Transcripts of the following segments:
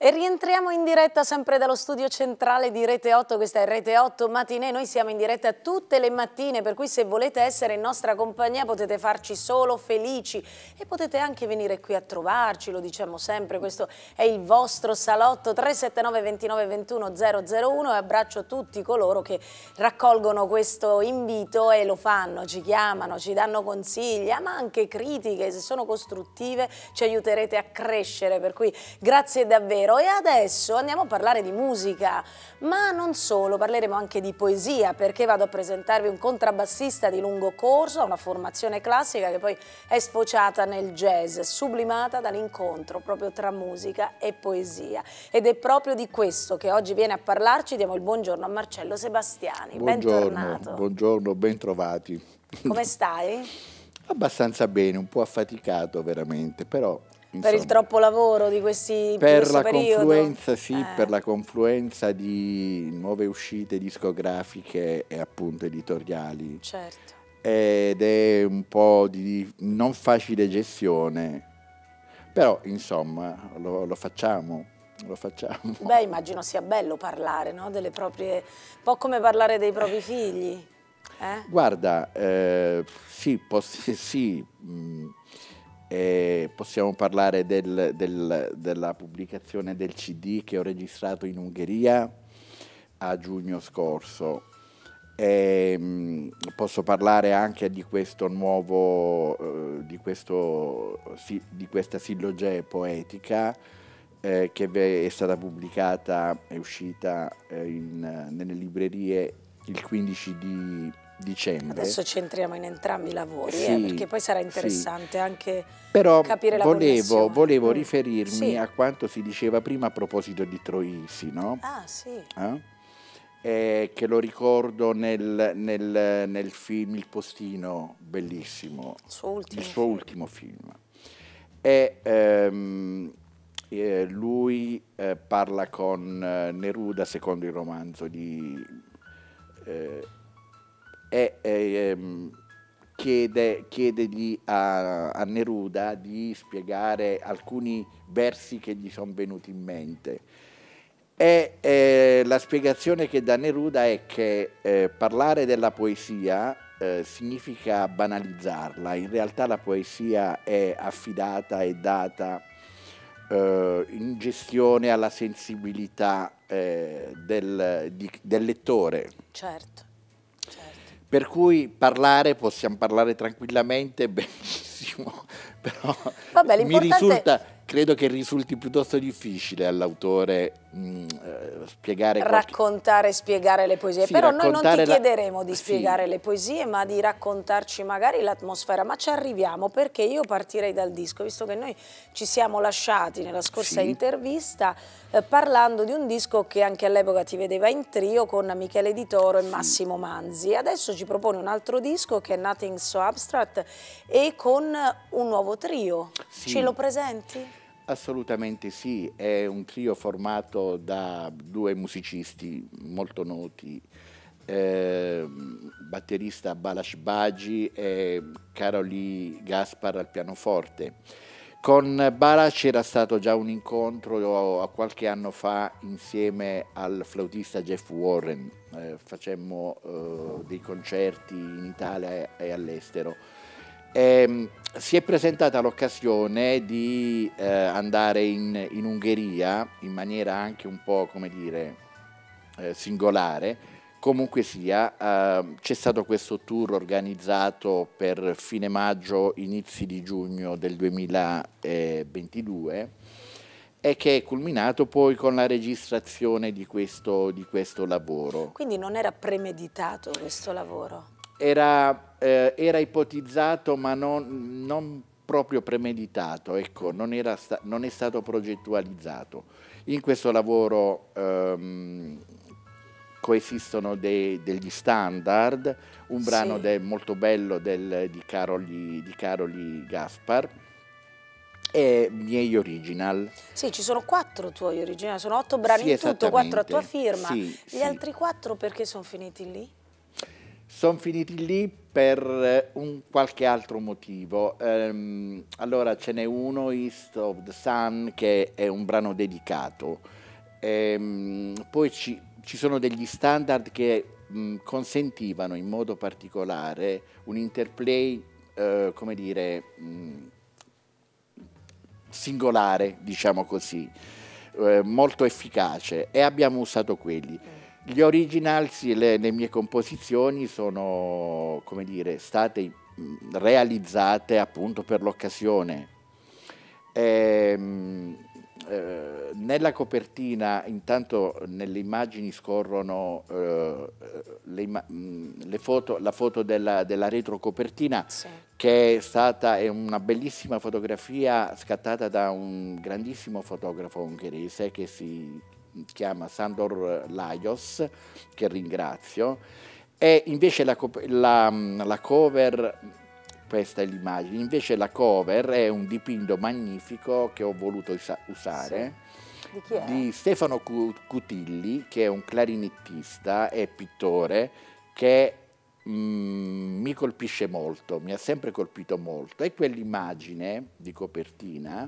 E rientriamo in diretta sempre dallo studio centrale di Rete 8, questa è Rete 8 Matinée, noi siamo in diretta tutte le mattine, per cui se volete essere in nostra compagnia potete farci solo felici e potete anche venire qui a trovarci, lo diciamo sempre, questo è il vostro salotto 379 29 21 001 e abbraccio tutti coloro che raccolgono questo invito e lo fanno, ci chiamano, ci danno consigli, ma anche critiche, se sono costruttive ci aiuterete a crescere, per cui grazie davvero. E adesso andiamo a parlare di musica, ma non solo, parleremo anche di poesia, perché vado a presentarvi un contrabbassista di lungo corso, ha una formazione classica che poi è sfociata nel jazz, sublimata dall'incontro proprio tra musica e poesia. Ed è proprio di questo che oggi viene a parlarci. Diamo il buongiorno a Marcello Sebastiani. Bentornato. Buongiorno, ben trovati. Come stai? Abbastanza bene, un po' affaticato veramente, però... Per il troppo lavoro di questo periodo? Confluenza, sì, per la confluenza di nuove uscite discografiche e appunto editoriali. Certo. Ed è un po' di non facile gestione, però insomma lo facciamo. Beh, immagino sia bello parlare, no? Delle proprie, un po' come parlare dei propri figli. Guarda, sì, possiamo parlare della pubblicazione del CD che ho registrato in Ungheria a giugno scorso. Posso parlare anche di questo nuovo, di questa sillogia poetica che è stata pubblicata, è uscita nelle librerie il 15 di dicembre. Adesso ci entriamo in entrambi i lavori, sì, perché poi sarà interessante anche però capire la connessione. Volevo riferirmi a quanto si diceva prima a proposito di Troisi, no? Ah, sì. Che lo ricordo nel film Il Postino, bellissimo, il suo ultimo film. Lui parla con Neruda secondo il romanzo chiede a Neruda di spiegare alcuni versi che gli sono venuti in mente. La spiegazione che dà Neruda è che parlare della poesia significa banalizzarla. In realtà la poesia è affidata e data in gestione alla sensibilità del lettore. Certo. Per cui possiamo parlare tranquillamente, benissimo, però credo che risulti piuttosto difficile all'autore raccontare e spiegare le poesie. Sì, però noi non ti chiederemo di spiegare le poesie, ma di raccontarci magari l'atmosfera, ma ci arriviamo, perché io partirei dal disco, visto che noi ci siamo lasciati nella scorsa intervista parlando di un disco che anche all'epoca ti vedeva in trio con Michele Di Toro e Massimo Manzi. Adesso ci propone un altro disco che è Nothing So Abstract e con un nuovo trio. Ce lo presenti? Assolutamente sì, è un trio formato da due musicisti molto noti, batterista Balázs Bagi e Karoli Gaspar al pianoforte. Con Balázs c'era stato già un incontro qualche anno fa insieme al flautista Jeff Warren, facemmo dei concerti in Italia e all'estero. Si è presentata l'occasione di andare in Ungheria in maniera anche un po', come dire, singolare. Comunque sia, c'è stato questo tour organizzato per fine maggio, inizi di giugno del 2022 e che è culminato poi con la registrazione di questo lavoro. Quindi non era premeditato questo lavoro? Era ipotizzato ma non proprio premeditato, ecco, non è stato progettualizzato. In questo lavoro coesistono degli standard, un brano molto bello di Karoli Gaspar e miei original. Sì, ci sono 4 tuoi originali, sono 8 brani in tutto, 4 a tua firma. Sì, Gli altri 4 perché sono finiti lì? Sono finiti lì per un qualche altro motivo. Allora ce n'è uno, East of the Sun, che è un brano dedicato. Poi ci sono degli standard che consentivano in modo particolare un interplay, come dire, singolare, diciamo così, molto efficace, e abbiamo usato quelli. Gli originals, le mie composizioni sono, come dire, state realizzate appunto per l'occasione. Nella copertina, intanto nelle immagini scorrono la foto della retrocopertina, Sì. che è una bellissima fotografia scattata da un grandissimo fotografo ungherese che si chiama Sándor Lajos, che ringrazio. E invece la cover, questa è l'immagine, invece la cover è un dipinto magnifico che ho voluto usare. Sì. Di chi è? Di Stefano Cutilli, che è un clarinettista e pittore che mi colpisce molto, mi ha sempre colpito molto, e quell'immagine di copertina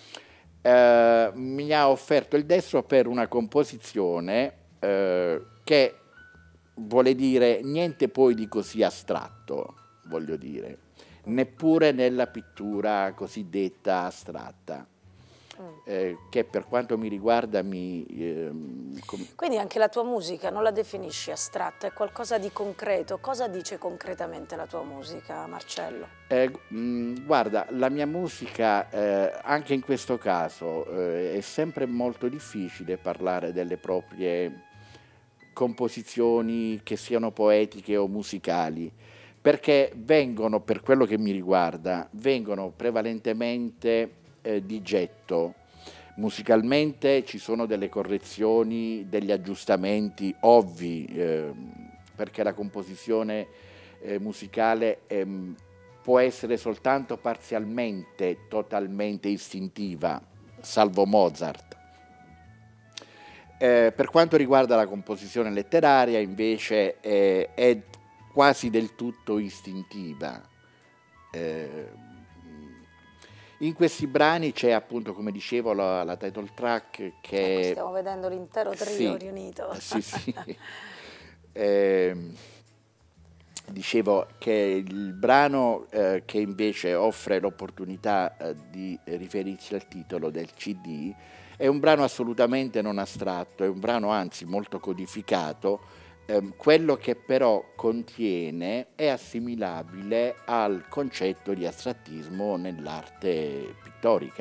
mi ha offerto il destro per una composizione che vuole dire niente poi di così astratto, voglio dire, neppure nella pittura cosiddetta astratta. Che per quanto mi riguarda Quindi anche la tua musica non la definisci astratta, è qualcosa di concreto. Cosa dice concretamente la tua musica, Marcello? Guarda, la mia musica, anche in questo caso, è sempre molto difficile parlare delle proprie composizioni, che siano poetiche o musicali, perché vengono, per quello che mi riguarda, vengono prevalentemente di getto. Musicalmente ci sono delle correzioni, degli aggiustamenti ovvi, perché la composizione musicale può essere soltanto parzialmente, totalmente istintiva, salvo Mozart. Per quanto riguarda la composizione letteraria, invece, è quasi del tutto istintiva. In questi brani c'è, appunto, come dicevo, la title track che... Ecco, stiamo vedendo l'intero trio sì, riunito. Sì, sì. Dicevo che il brano che invece offre l'opportunità di riferirsi al titolo del CD è un brano assolutamente non astratto, è un brano anzi molto codificato. Quello che però contiene è assimilabile al concetto di astrattismo nell'arte pittorica.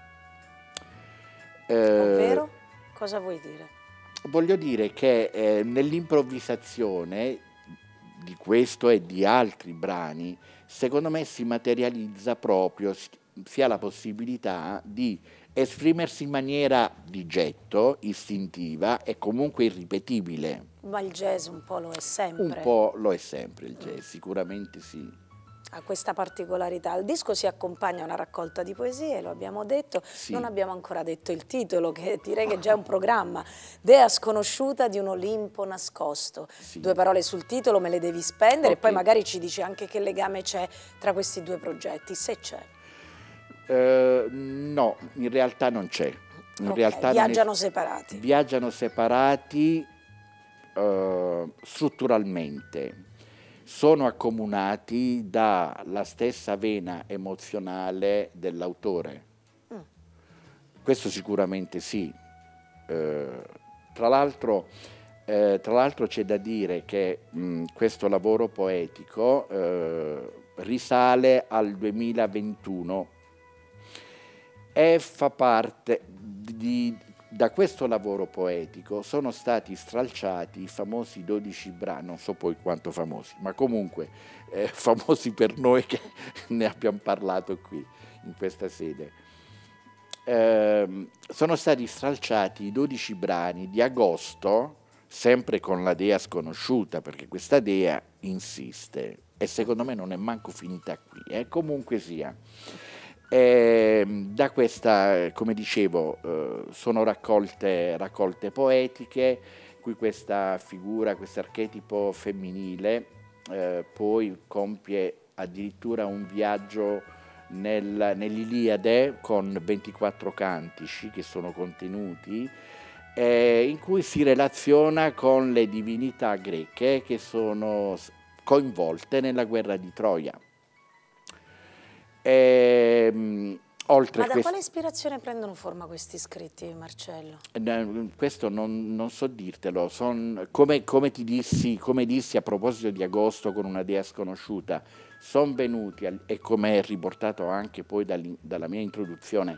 Ovvero? Cosa vuoi dire? Voglio dire che nell'improvvisazione di questo e di altri brani, secondo me si materializza proprio, si ha la possibilità di esprimersi in maniera di getto, istintiva e comunque irripetibile. Ma il jazz un po' lo è sempre. Un po' lo è sempre il jazz, sicuramente sì. Ha questa particolarità. Il disco si accompagna a una raccolta di poesie, lo abbiamo detto, Sì. Non abbiamo ancora detto il titolo, che direi che già è un programma, Dea sconosciuta di un Olimpo nascosto. Sì. 2 parole sul titolo me le devi spendere, Ok. E poi magari ci dici anche che legame c'è tra questi 2 progetti, se c'è. No, in realtà non c'è. Viaggiano separati. Viaggiano separati strutturalmente. Sono accomunati dalla stessa vena emozionale dell'autore. Questo sicuramente sì. Tra l'altro c'è da dire che questo lavoro poetico risale al 2021 e fa parte da questo lavoro poetico sono stati stralciati i famosi 12 brani, non so poi quanto famosi, ma comunque famosi per noi che ne abbiamo parlato qui, in questa sede. Sono stati stralciati i 12 brani di agosto, sempre con la Dea sconosciuta, perché questa Dea insiste e secondo me non è manco finita qui, comunque sia. Da questa, come dicevo, sono raccolte poetiche, qui questa figura, questo archetipo femminile poi compie addirittura un viaggio nell'Iliade con 24 cantici che sono contenuti, in cui si relaziona con le divinità greche che sono coinvolte nella guerra di Troia. Ma da quale ispirazione prendono forma questi scritti, Marcello? Questo non so dirtelo, come dissi a proposito di agosto con una dea sconosciuta, sono venuti, e come è riportato anche poi dalla mia introduzione,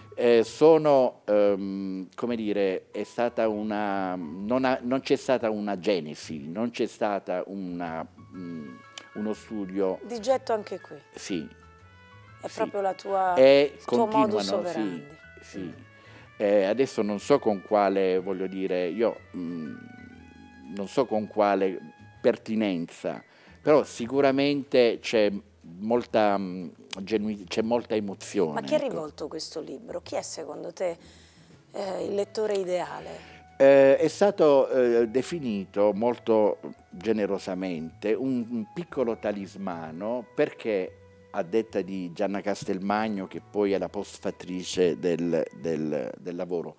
come dire, non c'è stata una genesi, non c'è stata uno studio. Di getto anche qui. Sì. È proprio il tuo modus operandi. Sì. Adesso non so con quale, voglio dire, non so con quale pertinenza, però sicuramente c'è molta emozione. Ma chi ha rivolto questo libro? Chi è secondo te il lettore ideale? È stato definito molto generosamente un piccolo talismano, perché a detta di Gianna Castelmagno, che poi è la postfattrice del lavoro,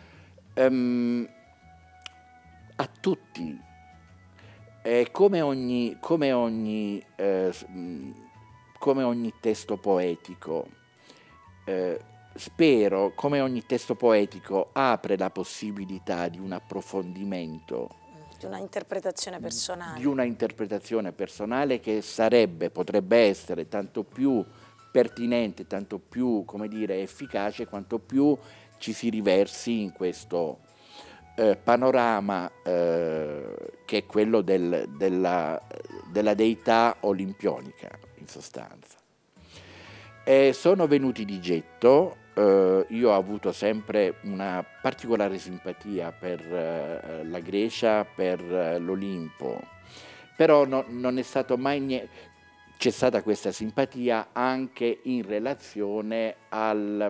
a tutti, come ogni testo poetico, spero, come ogni testo poetico, apre la possibilità di un approfondimento, di una interpretazione personale. Di una interpretazione personale che potrebbe essere tanto più pertinente, tanto più, come dire, efficace, quanto più ci si riversi in questo panorama che è quello della deità olimpionica, in sostanza. Sono venuti di getto. Io ho avuto sempre una particolare simpatia per la Grecia, per l'Olimpo, però non è stato mai niente. C'è stata questa simpatia anche in relazione a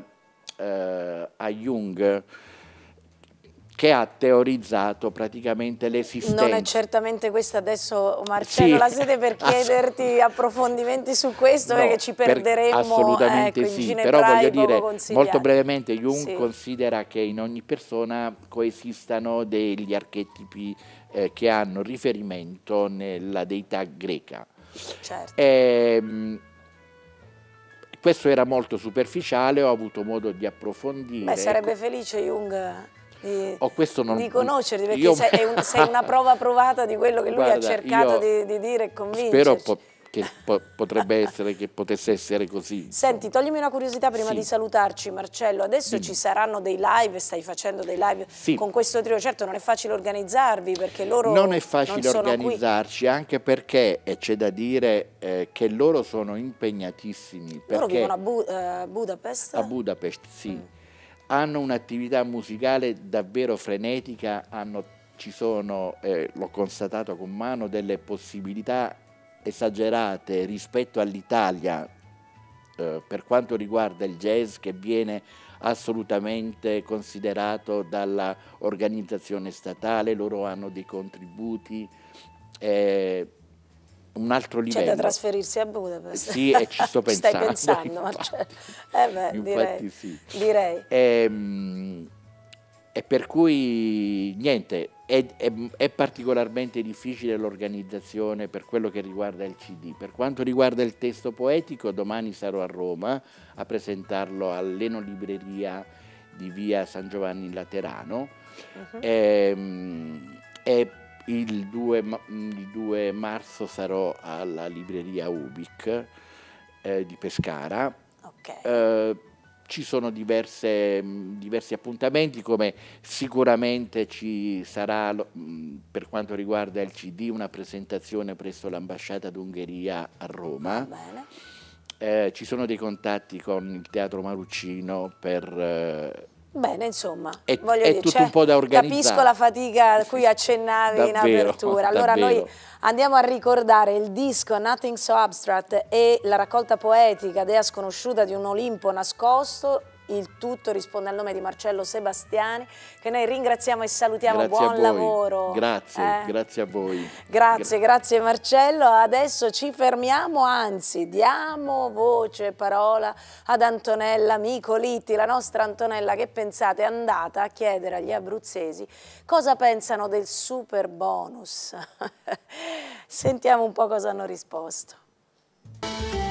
Jung, che ha teorizzato praticamente l'esistenza. Non è certamente questa adesso, Marcello, sì, la sede per chiederti approfondimenti su questo, no, perché ci perderemmo. Assolutamente sì, però voglio dire, molto brevemente, Jung considera che in ogni persona coesistano degli archetipi che hanno riferimento nella deità greca. Certo. Questo era molto superficiale, ho avuto modo di approfondire. Beh, sarebbe felice Jung di conoscerti, perché io, sei una prova provata di quello che lui ha cercato di dire e convincerci. Spero che potrebbe essere che potesse essere così. Senti, toglimi una curiosità prima di salutarci, Marcello. Adesso ci saranno dei live, stai facendo dei live con questo trio. Certo non è facile organizzarvi, perché loro non è facile organizzarci, qui. Anche perché c'è da dire che loro sono impegnatissimi. Loro vivono a Budapest? A Budapest, sì. Hanno un'attività musicale davvero frenetica, ci sono, l'ho constatato con mano, delle possibilità esagerate rispetto all'Italia per quanto riguarda il jazz, che viene assolutamente considerato dalla organizzazione statale. Loro hanno dei contributi, un altro livello. C'è da trasferirsi a Budapest. Sì, e ci sto pensando. Stai pensando, Marcello? Infatti sì. Direi. E per cui, niente, è particolarmente difficile l'organizzazione per quello che riguarda il CD. Per quanto riguarda il testo poetico, domani sarò a Roma a presentarlo all'Enolibreria di via San Giovanni in Laterano. E il 2 marzo sarò alla libreria Ubik di Pescara. Ci sono diversi appuntamenti, come sicuramente ci sarà, per quanto riguarda il CD, una presentazione presso l'ambasciata d'Ungheria a Roma. Ci sono dei contatti con il Teatro Maruccino per... Bene, insomma, voglio dire, tutto un po' da organizzare. Capisco la fatica a cui accennavi davvero, in apertura. Allora noi andiamo a ricordare il disco Nothing So Abstract e la raccolta poetica Dea Sconosciuta di un Olimpo Nascosto, il tutto risponde al nome di Marcello Sebastiani, che noi ringraziamo e salutiamo. Grazie Buon lavoro. Grazie a voi. Grazie Marcello. Adesso ci fermiamo, anzi diamo voce e parola ad Antonella Micolitti, la nostra Antonella, che pensate è andata a chiedere agli abruzzesi cosa pensano del super bonus. Sentiamo un po' cosa hanno risposto.